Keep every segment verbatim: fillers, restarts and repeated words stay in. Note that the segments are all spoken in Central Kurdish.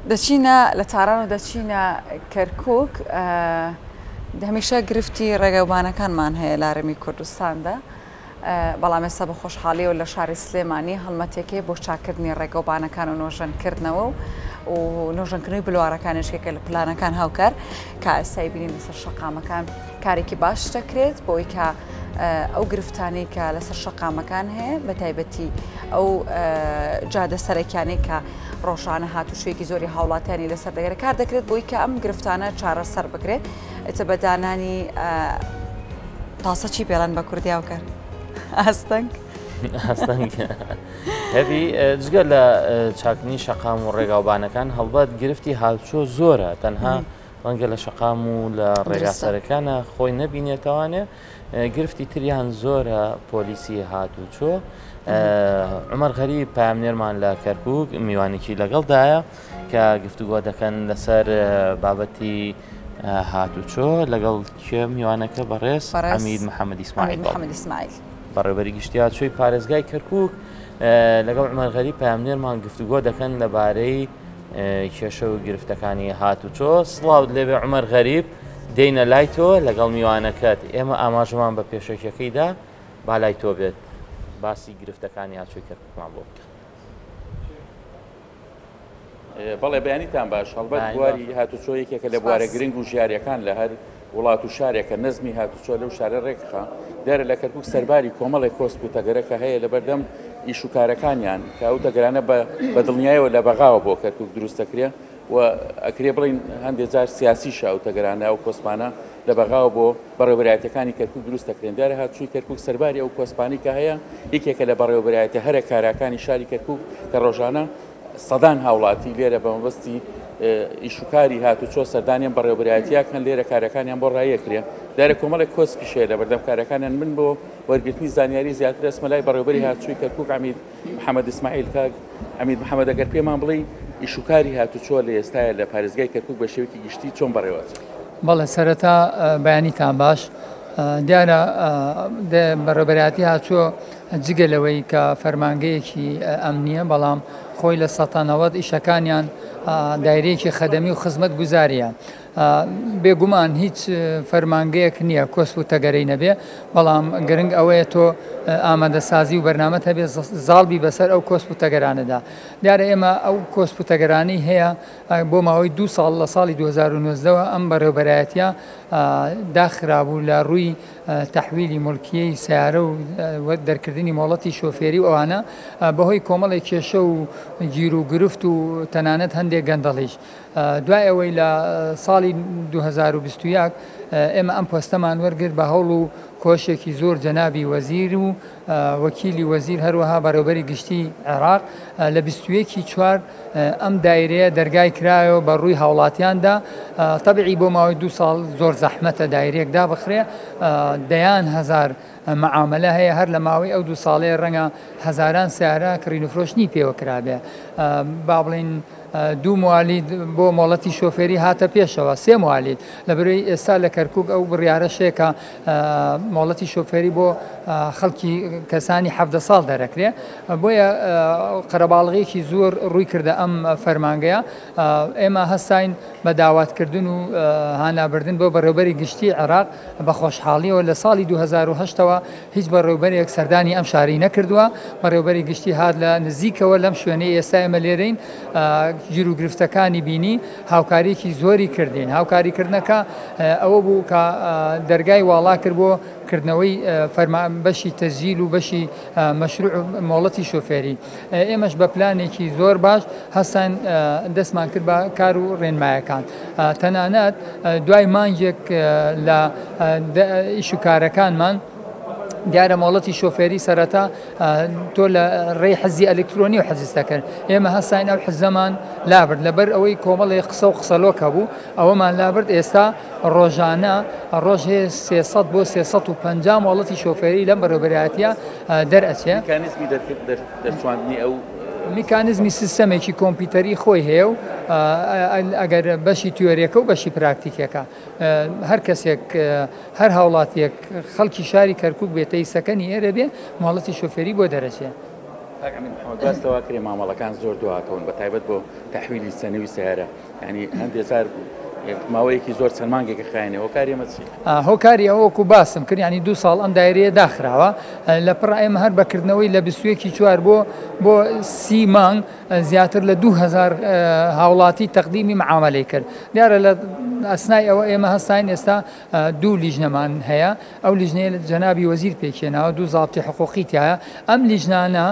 دەچینە لە تاران و دەچینە کەرکووک هەمیشە گرفتی ڕێگەوبانەکانمان هەیە لە هەرێمی کوردستاندا بەڵام ئێستا بە خۆشحاڵی و لە شاری سلێمانی هەڵمەتێکی بۆ چاکردنی ڕێگەوبانەکان و نۆژەنکردنەوە و نۆژەنکردنەوەی بلوارەکانیشێکە لە پلانەکان هاوکار کە ئێستای بینین لەسەر شەقامەکان کارێکی باش دەکرێت بۆی کە ئەو گرفتانی کە لەسەر شەقامەکان هەیە بە تایبەتی ئەو جادە سەرەکیانەی کە ڕۆژانە هاتوشێکی زۆری هاوڵاتیانی لەسەر دەگەرە کار دەکرێت بۆی کە ئەم گرفتانە چارەسەر بکرێت ئێتە بەدانانی تاسە چی پێڵەن بە کوردی هاوکار ئاستەنگ ئاستەنگ هەبی جگە لە چاکنی شەقام و ڕێگاوبانەکان هەڵبەت گرفتی هاتوچۆ زۆرە تەنها ڕەنگە لە شەقام و لە ڕێگاسەرەکانە خۆی نەبینێتەوانێ گرفتی تریان زۆرە پۆلیسی هاتوچۆ عمەر غەریب پامنێرمان لە کەرکووک میوانێکی لەگەڵدایە کە گفتوگۆ دەکەن لەسەر بابەتی هاتوچۆ لەگەڵ کێ میوانەکە بەڕێز حەمید محەممەد ئیسماعیل بەڕێوەبەری گشتیات چۆی پارێزگای کەرکووک لەگەڵ عمەر غەریب پامنێرمان گفتوگۆ دەکەن لەبارەی کێشە و گرفتەکانی هاتوچۆ سڵاو لێبێ عمەر غەریب دێینە لای تۆ لەگەڵ میوانەکەت ئێمە ئاماژەمان بە پێشەکەکەیدا با لای تۆ بێت باسی گرفتەکانی هاتوچۆی کەرکووکمان بۆ بکە. بەڵێ بەیانیتان باش هەڵبەت بواری هاتوچۆ یەکێکە لە بوارە گرنگ و ژیاریەکان لە هەر وڵات و شارێکە نەزمی هاتوچۆ لەو شارە ڕێکخا دەرە لە کەرکووک سەرباری کۆمەڵی کۆسپ و تەگەرەکە هەیە لە بەردەم ئیش و کارەکانیان کە ئەو تەگەرانە بە دڵنیایەوە لە بەغاوە بۆ کەرکووک دروستەکرێ و ئەکرێ بڵین هەندێک جار سیاسیشە ئەو تەگەرانە ئەو کۆسپانە لە بەغاوە بۆ بەڕێوەبەرایەتەکانی کەرکووک دروستەکرێن دارە هاتوچۆی کەرکووک سەرباری ئەو کۆسپانی کە هەیە یەکێکە لە بەڕێوەبەرایەتە هەرە کاراکانی شاری کەرکووک کە ڕۆژانە سەدان هاوڵاتی لێرە بە مەبەستی ئیشوکاری هاتوچۆ سەردانیان بەڕێوەبەرایەتیاکەن لێرە کارەکانیان بۆ ڕایەکرێ دارە کۆمەڵێک کۆسپیشەیە لە بەردەم کارەکانیان من بۆ وەرگرتنی زانیاری زیاتر ئەسمە لای بەڕێوەبەری هاتوچۆی کەرکووک حەمید محەممەد ئیسماعیل کاک حەمید محەممەد ئەگەر پێمان بڵێ ئیشوکاری هاتوچۆ لە ئێستاە لە پارێزگای کەرکووک بە شێوەیەکی گشتی چۆن بەڕێوەچێت؟ بەڵێ سەرەتا بەیانیتان باش دیارە بەڕێوەبەرایەتی هاتوچۆ جگەلەوەی کە فەرمانگەیەکی ئەمنیە بەڵام خۆی لە سەتانەوەت ئیشەکانیان دایرەیەکی خەدەمی و خزمەت گوزاریە بێگومان هیچ فەرمانگەیەک نییە کۆسپ و تەگەرەی نەبێ بەڵام گرنگ ئەوەیە تۆ ئامادەسازی و بەرنامەت هەبێ زاڵبی بەسەر ئەو کۆسپ و تەگەرانەدا دیارە ئێمە ئەو کۆسپ و تەگەرانەی هەیە بۆ ماوەی دوو ساڵ لە ساڵی دوو هەزار و نۆزدەوە ئەم بەڕێوەبەرایەتیە داخرابوو لە ڕووی تەحویلی مولکیەی سیارە و دەرکردنی مۆڵەتی شۆفێری و ئەوانە بەهۆی کۆمەڵی کێشە و گیر و گرفت و تەنانەت هەندێک گەندەڵیش دوای ئەوەی لە ساڵی دوو هەزار و بیست و یەک ئێمە ئەم پۆستەمان وەرگرت بە هەوڵ و کۆشێکی زۆر جەنابی وەزیر و وەکیلی وەزیر هەروەها بەڕێوەبەری گشتی عێراق لە بیست و یەکی چوار ئەم دایرەیە دەرگای کرایەوە بە ڕووی هاوڵاتیاندا تەبیعی بۆ ماوەی دوو ساڵ زۆر زەحمەتە دایرەیەک دابخرێ دەیان هەزار معاملە هەیە هەر لە ماوەی ئەو دوو ساڵەیە ڕەنگە هەزاران سیارە کڕینوفرۆشتنی پێوە کرابێ با بڵین دوو موالید بۆ مۆڵەتی شۆفێری هاتە پێشەوە سێ موالید لەبەرەوەی ئێستا لە کەرکووک ئەو بڕیارەشێکە مۆڵەتی شۆفێری بۆ خەڵکی کەسانی حەڤدە ساڵ دەرەکرێ بۆیە قەرەباڵغێکی زۆر ڕووی کردە ئەم فەرمانگەیە ئێمە هەستاین بە داواتکردن و هانابردن بۆ بەڕێوەبەری گشتی عێراق بە خۆشحاڵیەوە لە ساڵی دوو هەزار و هەشتەوە هیچ بەڕێوەبەرێک سەردانی ئەم شاری نەکردووە بەڕێوەبەری گشتی هات لە نزیکەوە لەم شوێنەی ئێستا ئێمە لێرەین گیر و گرفتەکانی بینی هاوکاریکی زۆری کردین هاوکاریکردنەکە ئەوە بوو کە دەرگای واڵا کرد بۆ کردنەوەی بەشی تەزیل و بەشی مەشروع مۆڵەتی شۆفێری ئێمەش بە پلانێکی زۆر باش هەستان دەستمان کرد بە کار و ڕێنمایەکان تەنانەت دوای مانگێک لە ئیش و کارەکانمان دیارە مۆڵەتی شۆفێری سەرەتا تۆ لە ڕێی حەزی ئەلکترۆنی و حەزیستەکرد ئێمە هەستاین ئەو حزەمان لابرد لەبەر ئەوەی کۆمەڵی قسە و قسەلۆکە بوو ئەوەمان لابرد ئێستا ڕۆژانە ڕۆژ هەیە سێسەد بۆ سێسەد و پەنجا مۆڵەتی شۆفێری لەم بەڕێوەبەرایەتیە دەرئەچێ میکانیزمی دەرچواندنی ئەو میکانیزمی سیستەمێکی کۆمپیوتەری خۆی هەیە و ئەگەر بەشی تیۆریەکە و بەشی پراکتیکەکە هەر کەسێک هەر هاوڵاتیەک خەڵکی شاری کەرکووک بێتە سەکەنی ئێرە بێ مۆڵەتی شۆفێری بۆ دەرەچێ باستەوا کرێ مامەڵەکان زۆر دواکەون بە تایبەت بۆ تەحویلی سەنەوی سیارە ینی هەندێک زار ماوەیەکی زۆر چەند مانگێکە خاینێ هۆکاری ئێمە چی؟ هۆکاری ئەوەکو باسم کرد ینی دو ساڵ ئەم دایرەیە داخراوە لە پڕ ئێمە هەر بەکردنەوەی لە بیستویەکی چوار بۆ بۆ سی مانگ زیاتر لە دوو هەزار هاوڵاتی تەقدیمی معاملەی کرد دیارە لە ئەسنای ئەوە ئێمە هەستاین ئێستا دوو لیژنەمان هەیە ئەو لیژنەیە جەنابی وەزیر پێکێناوە دوو زابطی حقوقیتیایە ئەم لیژنانە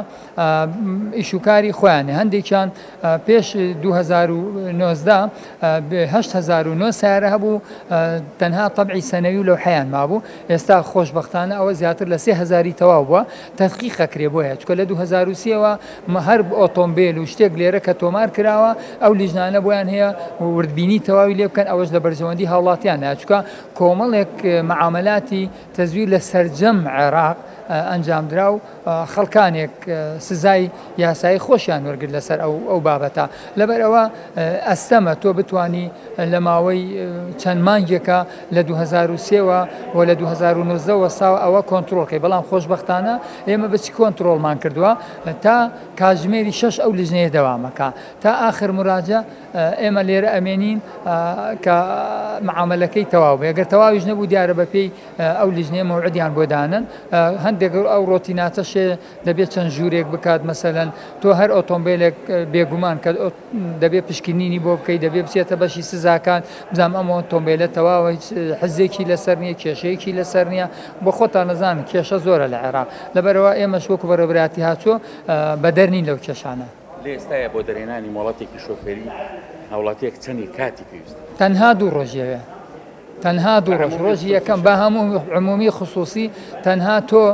ئیشوکاری خۆیانە هەندێکیان پێش دوو هەزار و نۆزدە هەشت هەزار و نۆ سیارە هەبوو تەنها تەبعی سەنەوی و لەوحەیان مابوو ئێستا خۆشبەختانە ئەوە زیاتر لە سێ هەزاری تەواو بووە تەدقیقەکرێ بۆ هەیە چکە لە دوو هەزار و سێەوە هەر ئۆتۆمبیل و شتێک لێرە کە تۆمار کراوە ئەو لیژنانە بۆیان هەیە وردبینی تەواوی لێ بکەن ئەوەش لە بەرژەوەندی هاوڵاتیان چکە کۆمەڵێک معاملاتی تەزویر لە سەرجەم عێراق ئەنجامدرا و خەڵکانێک سزای یاسایی خۆشیان وەرگرت لەسەر ئەو بابەتە لەبەر ئەوە ئەستەمە تۆ بتانی لە ماوەی چەند مانگێکە لە دوو هەزار و سێەوە و لە دوو هەزار و نۆزدە وەساوە ئەوە کۆنتترۆلکەی بەڵام خۆشببختانە ئێمە بچی کۆنتترۆلمان کردووە تا کاژمێری شەش ئەو لیژنەیە دەوامەکە تا آخر مراجە ئێمە لێرە ئەمێنین کە معاملەکەی تەواو بێ ئەگەر تەواویش نەبوو دیارە بە پێی ئەو لیژنەیە مەوعدیان بۆ دانن هەندێک ئەو ڕۆتیناتەشێ دەبێت چەند ژوورێک بکات مەسەلەن تۆ هەر ئۆتۆمبیلێک بێگومان کە دەبێت پشکنینی بۆ بکەیت دەبێت بچێتە بەشی سزاکان بزانام ئەم ئۆتۆمبیلە تەواوە حزێکی لەسەر نییە کێشەیەکی لەسەر نییە بۆ خۆتان نەزانن کێشە زۆرە لە عێراق لەبەرەوە ئێمەش وەکو بەڕێوەبەراتی هاتووە بەدەرنین لەو کێشانە لێ ئێستاە بۆ دەرێنانی مۆڵەتێکی شۆفێری هاوڵاتیەک چەندی کاتی پێویست تەنها دوو ڕۆژیەوە تەنها دوو ڕۆژ ڕۆژی یەکەم بە هەموو عمومی خصوصی تەنها تۆ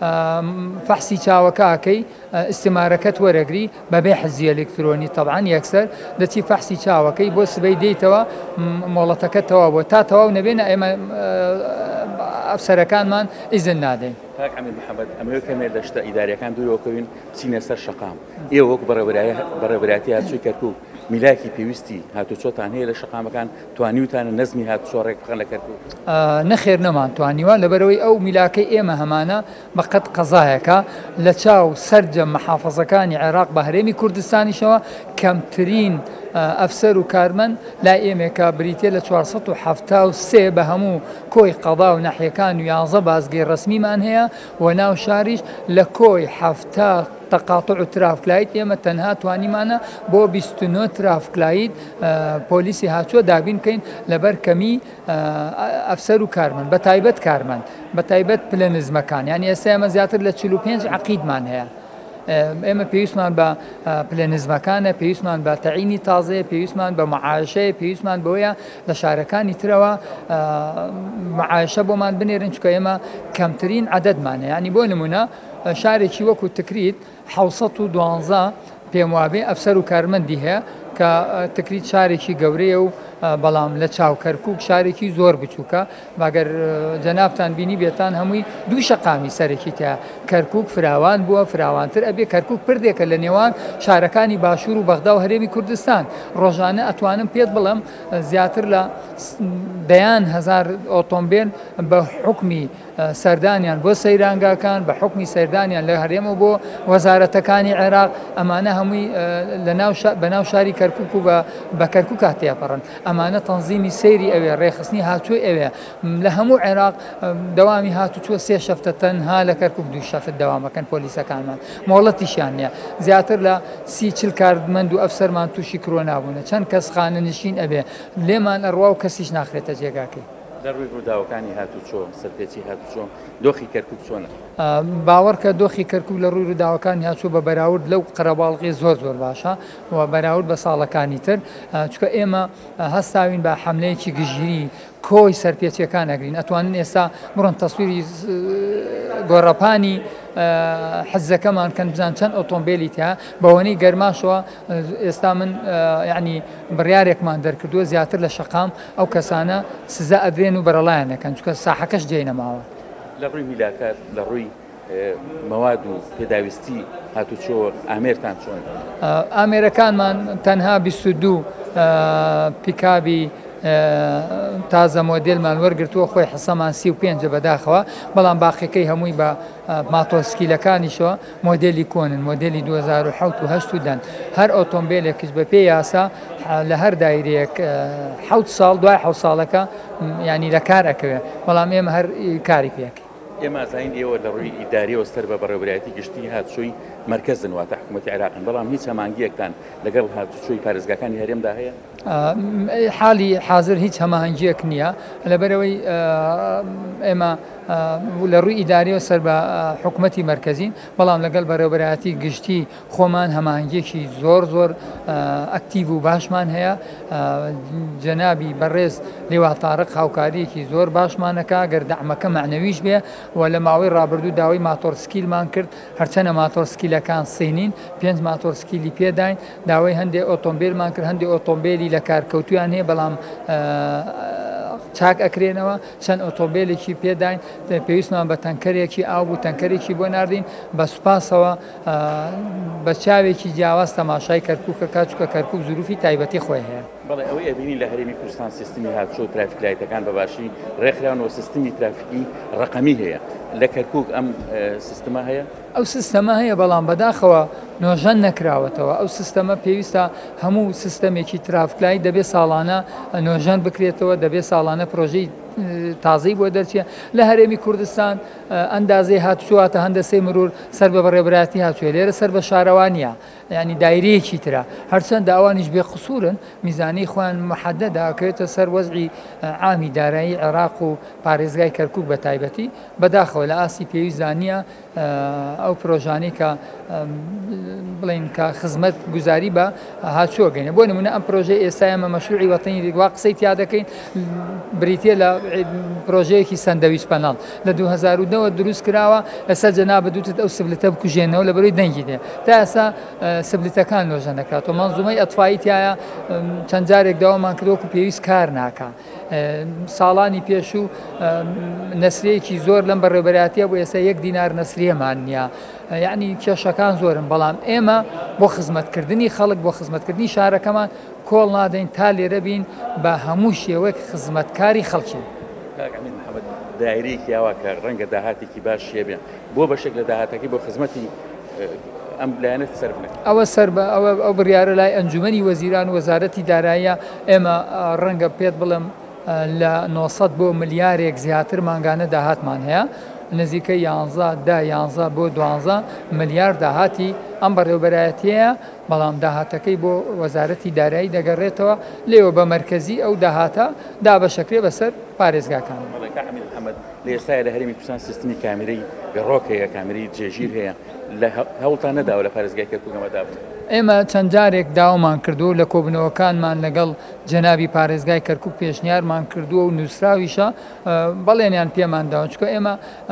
فەحسی چاوەکەکەی استیمارەکەت وەرەگری بەبێ حەزی ئەلکترۆنی تەبعاً یەکسەر دەچی فەحسی چاوەکەی بۆ سبەی دەیتەوە مۆڵەتەکە تەواو بۆ تا تەواو نەبێنە ئێمە ئەفسەرەکانمان ئیزن نادەین. کاک حەمید محەممەد ئەمەوە کەمێ لە شتە ئیدارەکان دوورەوەکەوین بچینە سەر شەقام ئێوە وەک بەڕێوەبەراتی هاتووی کەرکووک میلاکی پێویستی هاتوچۆتان هەیە لە شەقامەکان توانیوتانە نەزمی هاتوچۆ ڕێک بخەن لە کەرکووک نەخێر نەمان توانیوە لەبەرەوەی ئەو میلاکەی ئێمە هەمانە بەقەت قەزایەکە لە چاو سەرجەم مەحافەزەکانی عێراق بە هەرێمی کوردستانیشەوە کەمترین ئەفسەر و کارمەند لای ئێمێکە بریتێ لە چوارسەد و حەڤتا و سێ بە هەموو کۆی قەڵا و ناحیەکان و یانزە بازگەی ڕسمیمان هەیە و ناو شاریش لە کۆی حەڤتا تەقاطع و ترافکلایت ئێمە تەنها توانیمانە بۆ بیست و نۆ ترافکلایت پۆلیسی هاتووە دابین بکەین لەبەر کەمی ئەفسەر و کارمەند بە تایبەت کارمەند بە تایبەت پلە نزمەکان یعنی ئێستا ئێمە زیاتر لە چل و پێنج عەقیدمان هەیە ئێمە پێویستمان بە پلە نزمەکانە پێویستمان بە تەعینی تازەیە پێویستمان بە معایشەیە پێویستمان بۆیە لە شارەکانی ترەوە معایشە بۆمان بنێرن چکە ئێمە کەمترین عەدەدمانە ینی بۆ نمونە شارێکی وەکو تکریت حەوسەد و دوانزە پێم وابێ ئەفسەر و کارمەندی هەیە کە تکریت شارێکی گەورەیە و بەڵام لە چاو کەرکووک شارێکی زۆر بچووکە باگەر جەنابتان بینی بێتان هەمووی دوو شەقامی سەرێکی تایە کەرکووک فراوان بووە فراوانتر ئەبێ کەرکووک پردێکە لە نێوان شارەکانی باشوور و بەغدا و هەرێمی کوردستان ڕۆژانە ئەتوانم پێت بڵم زیاتر لە دەیان هەزار ئۆتۆمبیل بە حکمی سەردانیان بۆ سەیرانگاکان بە حکمی سەردانیان لە هەرێمە بۆ وەزارەتەکانی عێراق ئەمانە هەمووی بە ناو شاری کەرکووک و بە کەرکووک هاتێپەڕن ئەمانە تەنزیمی سەیری ئەوێ ڕێخستنی هاتووی ئەوێ لە هەموو عێراق دەوامی هاتوچوە سێ شەفتە تەنها لە کەرکووک دوو شەفت دەوامەکەن پۆلیسەکانمان مۆڵەتیشیان نییە زیاتر لە سی چل کارمەند و ئەفسەرمان تووشی کرۆ نابوونە چەند کەس خانە نشین ئەبێ لێمان ئەڕوا و کەسیش ناخرێتە جێگاکەی لە ڕووی ڕووداوەکانی هاتوچۆ سەرپێچی هاتوچۆ دۆخی کەرکووک چۆنە باوەڕکە دۆخی کەرکووک لە ڕووی ڕووداوەکانی هاتووە بە بەراورد لەو قەرەباڵغی زۆر زۆر باشە و بەراورد بە ساڵەکانی تر چکە ئێمە هەستاوین بە حەملەیەکی گژیری کۆی سەرپێچیەکان ئەگرین ئەتوانن ئێستا بڕۆن تەسویری گۆڕەپانی حەزەکەمان کەن بزان چەند ئۆتۆمبیلی تیا بەوەنەی گەرماشەوە ئێستا من یعنی بڕیارێکمان دەرکردووە زیاتر لە شەقام ئەو کەسانە سزا ئەدرێن و بەرەڵایەنەکەن چکە ساحەکەش جێنەماوە لە ڕووی میلاکات لە ڕووی مەواد و پێداویستی هاتوچۆ ئامێرتان چۆن ئامێرەکانمان تەنها بیست و دوو پیکابی تازە مۆدلمان وەرگرتووە خۆی حسەمان سی و پێنج بەداخەوە بەڵام باقیەکەی هەمووی بە ماتۆسکیلەکانیشەوە مۆدلی کۆنن مۆدلی دو هەزار و حەوت و هەشت و دەن هەر ئۆتۆمبیلێکش بە پێی یاسا لە هەر دایرەیەک حەوت ساڵ دوای حەوت ساڵەکە ینی لە کار ئەکەوێت بەڵام ئێمە هەر کاری پێکە ئێمە زین ئێوە لە ڕووی ئیداریەوە سەر بە بەڕێوەبەرایەتی گشتی هاتوچۆی مرکزن واتە حکوومەتی عێراقن بەڵام هیچ هەمانگیەکتان لەگەڵ هاتوچۆی پارێزگاکانی هەرێمدا هەیە حالی حاضر هیچ هەماهەنگیەک نییە لەبەرەوەی ئێمە لە ڕووی ئیداریەوە سەر بە حکوومەتی مرکزین بەڵام لەگەڵ بەڕێوەبەرایەتی گشتی خۆمان هەماهەنگیەکی زۆر زۆر ئەکتیڤ و باشمان هەیە جەنابی بەڕێز لێوا تارق هاوکاریەکی زۆر باشمانەکە گەر دەعمەکە معنەویش بێ و لە ماوەی ڕابردوو داوای ماتۆرسکیلمان کرد هەرچەنە ماتۆرسکیلەکان سینین پێنج ماتۆرسکیلی پێداین داوای هەندێک ئۆتۆمبیلمان کرد هەندێک ئۆتۆمبیلی لە کارکەوتویان هەیە بەڵام چاک ئەکرێنەوە چەند ئۆتۆمبیلێکی پێداین پێویستمان بە تەنکەرێکی ئاو بوو تەنکەرێکی بۆ ناردین بە سوپاسەوە بە چاوێکی جیاواز تەماشای کەرکووکە کاچکە کەرکووک زروفی تایبەتی خۆی هەیە بەڵێ ئەوەی ئەبینی لە هەرێمی کوردستان سیستمی هاتوچۆ ترافیک لایتەکان بەباشی ڕێکخراونەوە سیستمی ترافیکی ڕقەمی هەیە لە کەرکووک ئەم سیستما هەیە ئەو سیستەمە هەیە بەڵام بەداخەوە نۆژەن نەکراوەتەوە ئەو سیستەمە پێویستە هەموو سیستەمێکی ترافیکلای دەبێت ساڵانە نۆژەن بکرێتەوە دەبێت ساڵانە پرۆژەی تازەی بۆ دەرچێ لە هەرێمی کوردستان ئەندازەی هاتوچواتە هەندەسەی مرور سەر بە بەڕێوەبەرایەتی هاتووێ لێرە سەر بە شارەوانیە ینی دایرەیەکی ترە هەرچەندە ئەوانیش بێ قسوورن میزانی خۆیان محەدەدا ئەکەوێتە سەر وەزعی عامی دارایی عێراق و پارێزگای کەرکووک بە تایبەتی بەداخەوە لە ئاسی پێویستدانە ئەو پرۆژانەی کە بڵین کە خزمەت گوزاری بە هاتووە گەینە بۆ نمونە ئەم پرۆژەی ئێستا ئێمە مەشروعی وەتەنی وا قسەی تیا دەکەین بریتە لە پرۆژەیەکی سندەویست پەناڵ لە دوو هەزار و نەوە دروست کراوە ئەستا جەنابە دوتت ئەو سبلتە بکوژێنەوە لە بەرەوەی دەنگی دێ تا ئێستا سبلتەکان لۆژە نەکاتەوە مەنزومەی ئەتفایی تایە چەند جارێک داوامان کردوەکو پێویست کار ناکە ساڵانی پێش و نەسرەیەکی زۆر لەم بەڕێوەبەرایەتیە بۆ ئێستا یەک دینار نەسریەمان نییە یعنی کێشەکان زۆرن بەڵام ئێمە بۆ خزمەتکردنی خەڵک بۆ خزمەتکردنی شارەکەمان کۆڵ نادەین تا لێرە بین بە هەموو شێوەیەک خزمەتکاری خەڵکین دایرەیەکی یاوە کە ڕەنگە داهاتێکی باش شێبێ بۆ بەشێک لە داهاتەکەی بۆ خزمەتی ئەم لایەنە سەرف نەکەن ئەوە سەر بە ئەوە ئەو بڕیارە لای ئەنجومەنی وەزیران وەزارەتی داراییە ئێمە ڕەنگە پێت بڵم لە نۆسەد بۆ ملیارێک زیاتر مانگانە داهاتمان هەیە نزیکە یانزە دا یانزە بۆ دوانزە ملیار داهاتی ئەم بەڕێوەبەرایەتیەیە بەڵام داهاتەکەی بۆ وەزارەتی دارایی دەگەڕێتەوە لێوە بە مەرکەزی ئەو داهاتە دابەشەکرێ بەسەر پارێزگاکان لە ئێستاە لە هەرێمی کوردستان سیستمی کامێرەی گەڕۆک هەیە کامێرەی جێژیر هەیە لە هەوڵتان نەداوە لە پارێزگای کەرکووکەمەدا بن ئێمە چەند جارێک داوامان کردو لە کۆبنەوەکانمان لەگەڵ جەنابی پارێزگای کەرکووک پێشنیارمان کردووە و نووسراویشە بەڵێنیان پێمان داوە چکە ئێمە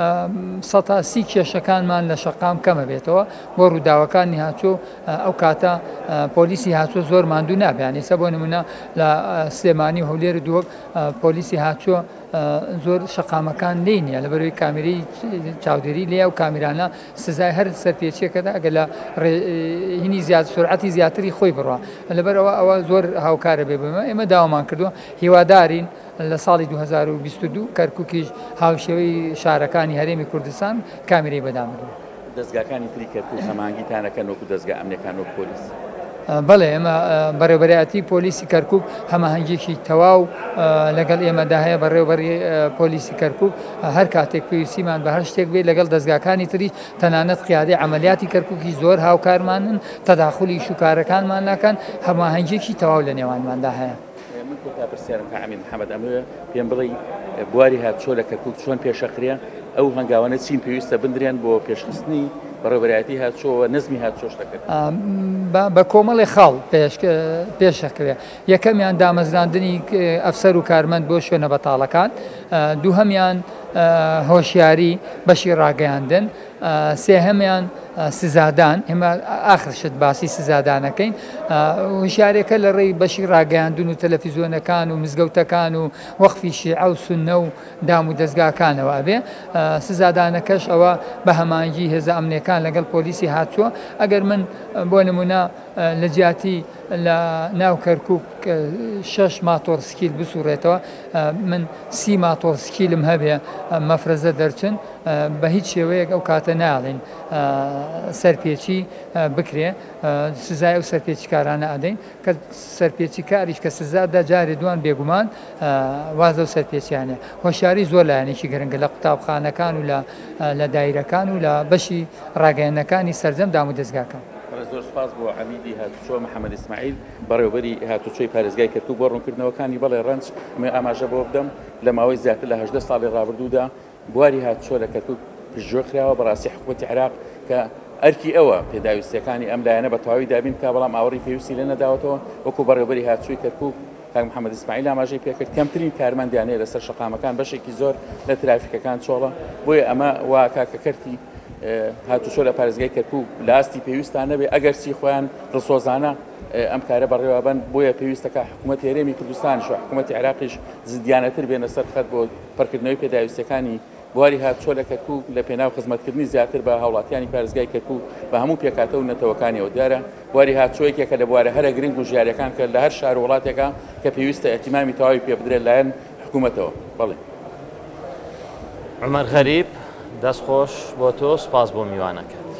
سەتاسی کێشەکانمان لە شەقام کەمە بێتەوە بۆ ڕووداوەکانی هاتووە ئەو کاتە پۆلیسی هاتووە زۆر ماندوو نابیان ئێستا بۆ نمونە لە سلێمانی و هەولێر دووەک پۆلیسی هاتووە زۆر شەقامەکان لێ نیە لە بەرەوەی کامێرەی چاودێری لێە و کامیرانە سزای هەر سەرپێچیەکەدا ئەگە لە هینی زیاد سرعەتی زیاتری خۆی بڕوە لەبەرەوە ئەوە زۆر هاوکارە بێ بمە ئێمە داوامان کردووە هیوادارین لە ساڵی دوو هەزار و بیست و دوو کەرکووکیش هاوشێوەی شارەکانی هەرێمی کوردستان کامێرەی بەدامەوە دەستگاکانی تری کەرکووک هەماهەنگیتانەکەن وەکو دەستگا ئەمنیەکان و پۆلیس بەڵێ ئێمە بەڕێوەبەرایەتی پۆلیسی کەرکووک هەماهەنگێکی تەواو لەگەڵ ئێمەدا هەیە بەڕێوەبەری پۆلیسی کەرکووک هەر کاتێک پێویستیمان بە هەر شتێک بێت لەگەڵ دەستگاکانی تری تەنانەت قیادەی عەمەلیاتی کەرکووکی زۆر هاوکارمانن تەداخولی شوکارەکانمان ناکەن هەماهەنگێکی تەواو لە نێوانماندا هەیە من کۆتا پرسیارم کە عەمید محەممەد ئەمە پێم بڵێ بواری هاتوچۆ لە کەرکووک چۆن پێشەخرێ ئەو هەنگاوانە چین پێویستە بندرێن بۆ پێشخستنی بەڕێوەبەرایەتی هاتوچۆ نزمی هاتوچۆش دەکرد بە کۆمەڵی خاڵ پێشەکرێ یەکەمیان دامەزراندنی ئەفسەر و کارمەند بۆ شوێنە بەتاڵەکان دووهەمیان هۆشیاری بەشی ڕاگەیاندن سێهەمیان سزادان ئێمە ئاخرشت باسی سزادانەکەین هوشیارێکە لە ڕێی بەشی ڕاگەیاندون و تەلەڤیزۆنەکان و مزگەوتەکان و وەخفی شیعە و سوننە و دام و دەستگاکانەوە بێ سزادانەکەش ئەوە بە هەمانگی هێزە ئەمنیەکان لەگەڵ پۆلیسی هاتووە ئەگەر من بۆ نمونە لە جیاتی لە ناو کەرکووک شەش ماتۆر سکیل بسوڕێتەوە من سی ماتۆر سکیلم هەبێ مەفرەزە دەرچن بە هیچ شێوەیەک ئەو کاتە ناڵین سەرپێکی بکرێ سزای ئەو سەرپێکی کارانە ئەدەین کە سەرپێکی کاریش کە سزادا جارێ دوان بێگومان وازە و سەرپێچیانە هۆشیاری زۆر لایەنێکی گرنگە لە قوتابخانەکان و لە دایرەکان و لە بەشی ڕاگەیەنەکانی سەرجەم دام و دەستگاکان. زۆر سپاس بۆ حەمیدی هاتوچۆ محەممەد ئیسماعیل بەڕێوەبەری هاتوچۆی پارێزگای کەرکووک بۆ ڕوونکردنەوەکانی بەڵێ ڕەنج ئاماژە بۆ بدەم لە ماوەی زیاتر لە هەژدە ساڵی ڕابردوودا بواری هاتوچۆ لە کەرکووک پژۆکراوە بەڕاستی حکوومەتی عێراق کە ئەرکی ئەوە پێداویستەکانی ئەم لایەنە بە تەواوی دابین کا بەڵام ئاوەڕی پێویستی لە نەداوەتەوە وەکو بەڕێوەبەری هاتوچۆی کەرکووک کاک محەممەد ئیسماعیل ئاماژەی پێکرد کەمترین کارمەندیانەیە لەسەر شەقامەکان بەشێکی زۆر لە ترافیکەکان چۆڵە بۆیە ئەمە وا کاکەکەرتی هاتوچۆ لە پارێزگای کەرکووک لە ئاستی پێویستان نەبێ ئەگەر سی خۆیان ڕسۆزانە ئەم کارە بەڕێوەبەن بۆیە پێویستەکە حکوومەتی هەرێمی کوردستانیش و حکوومەتی عێراقیش زیدیانەتر بێنە سەر خەت بۆ پڕکردنەوەی پێداویستەکانی بواری هاتوچۆ لە کەرکووک لە پێناو خزمەتکردنی زیاتر بە هاوڵاتیانی پارێزگای کەرکووک بە هەموو پێکاتە و نەتەوەکانیەوە دیارە بواری هاتوچۆیەکێکە لە بوارە هەرە گرنگ و ژیارەکان کە لە هەر شار وڵاتێکە کە پێویستە ئەتیمامی تەواوی پێ بدرێت لایەن حکوومەتەوە. بەڵێ عومەر غەریب دەستخۆش بۆ تۆ سپاس بۆ میوانەکەت.